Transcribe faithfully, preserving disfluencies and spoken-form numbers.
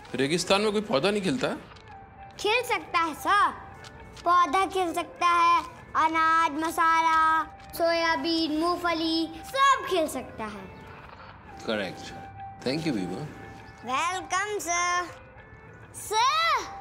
रेगिस्तान में कोई पौधा नहीं खिलता? खिल सकता है सर, पौधा खिल सकता है, अनाज, मसाला, सोयाबीन, मूंगफली सब खिल सकता है। करेक्ट। थैंक यू बीबा। Welcome sir. सर